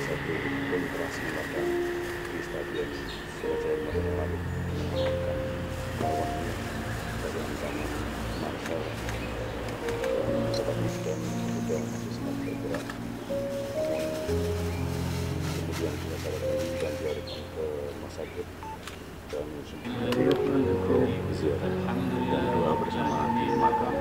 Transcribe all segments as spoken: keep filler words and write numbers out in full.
satu demonstrasi melakukan di stadion Surajaya kemarin yang lalu mengalahkan lawannya dari ancaman Marcel dan tetapi sudah sudah masih sempat bergerak, namun kemudian dia salah dan dilarikan ke rumah sakit dan dan doa bersama di makam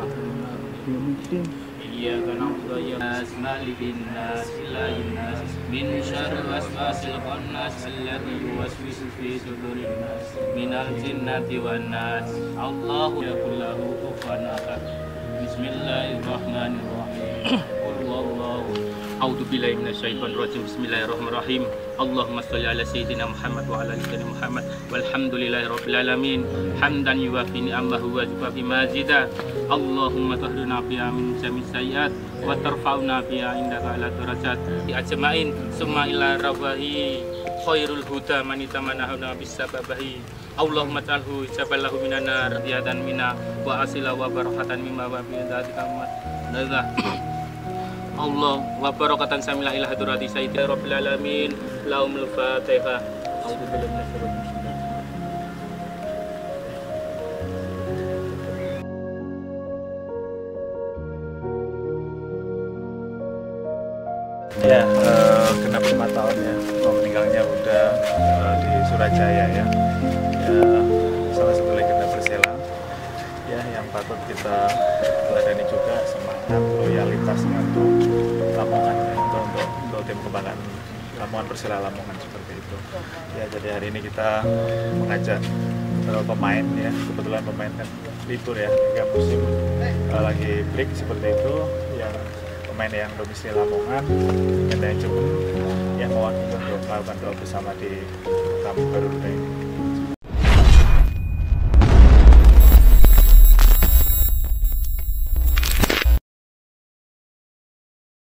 Iya karena nas malikin nas ilahin nas min syarri waswasil khannas alladzi yuwaswisu fi sudurin nas minal jinnati wan nas Allahu yakullahu kufuwan ahad Bismillahirrahmanirrahim Qul huwallahu A'udzu billahi minasyaitonir rajim Bismillahirrahmanirrahim Allahumma shalli ala sayyidina Muhammad wa ala ali sayyidina Muhammad walhamdulillahirabbil alamin hamdan yuwafi ni'amahu wa yukafi mazida Allahumma tahdina biha min jami sayyiat wa tarfa'una biha indaka ala darajat di ajmain summa ila rawahi khairul huda man itamanahu bisababahi Allahumma ta'alhu jaballahu minan nar riyadan minna wa asila wa barakatan mimma wa bi dzalika madza Allah wa barakatan samilah ila hadrati sayyidina rabbil alamin laumul fatihah a'udzu billahi minasyaitonir rajim Ya, uh, genap lima tahun ya, oh, meninggalnya udah uh, di Surajaya ya. Ya, salah satu legenda Persela ya, yang patut kita teladani juga semangat loyalitasnya untuk Lamongan ya, untuk, untuk, untuk tim kebanggaan Lamongan, Persela Lamongan seperti itu. Ya, jadi hari ini kita mengajak beberapa pemain ya, kebetulan pemain kan libur ya, hingga musim uh, lagi break seperti itu, yang pemain yang domisili Lamongan dan yang cukup yang mewakili untuk melakukan doa bersama di Kampung Garuda ini.